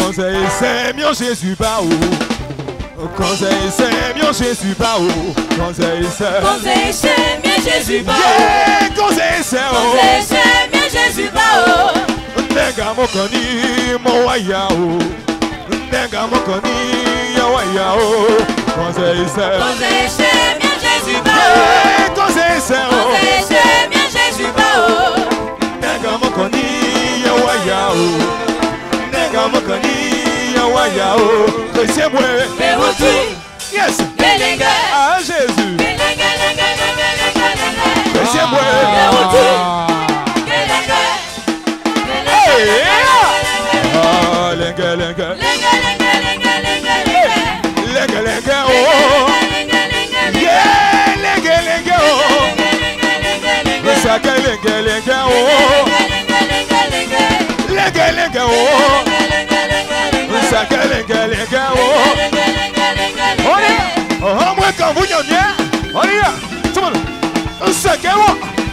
conseil, c'est mieux Jésus pas où. Conseil, c'est mieux Jésus pas où. Conseil, c'est mieux Jésus pas où. Conseil, c'est mieux Jésus pas où. Nega mokoni moya où. Nega mokoni yawaya où. Conseil, c'est mieux Jésus pas où. Conseil, c'est mieux Jésus pas où. Nega mokoni yawaya où. Nega mokoni yawaya où. Chrétien moi. Yes. Ah Jésus. Chrétien moi. Ah lenga lenga. Lenga lenga oh. Yeah lenga lenga oh. Saka lenga lenga oh. Lenga lenga oh. Saka lenga lenga oh. Oh moi quand vous n'yonnez, on y va. Tout le monde. Saka oh.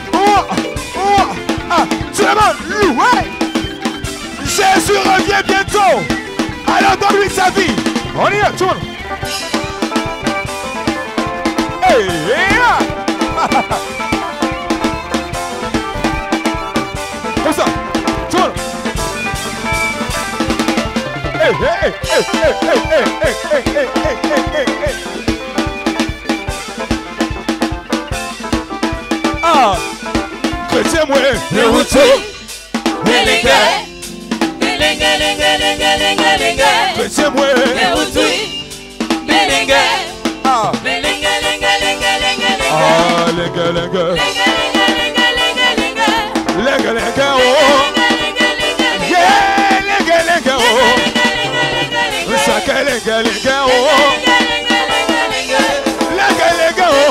Ah tout le monde loué. Jésus revient bientôt. Alors donne-lui sa vie. On y va, tout le monde. Hey, comme ça, tout le monde. Hey, hey, hey, hey, hey, hey, hey, hey, hey, hey, hey. Ah, chrétien moi, le retour. Chrétien moi. Ah. Ah, lenga lenga. Lenga lenga oh. Yeah, lenga lenga oh. Saka lenga lenga oh. Lenga lenga oh.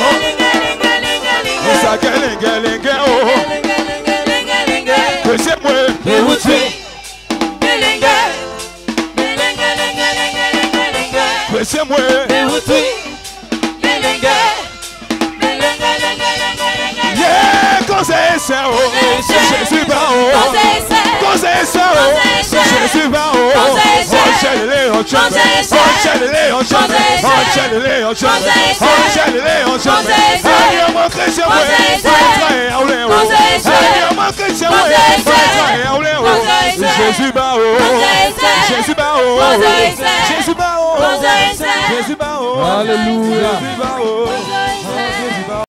Saka lenga lenga oh. Chrétien moi. Chrétien moi. Yeah, conseil c'est oh. Jésus va oh. Conseil c'est oh. Jésus va oh. Enchaîne-les, enchaîne. Enchaîne-les, enchaîne. Enchaîne-les, enchaîne. Enchaîne-les, enchaîne. Allez, mon chrétien ouais. Jésus va oh. Jésus va oh. Jésus va oh. Jésus va oh. Alléluia. Jésus va oh.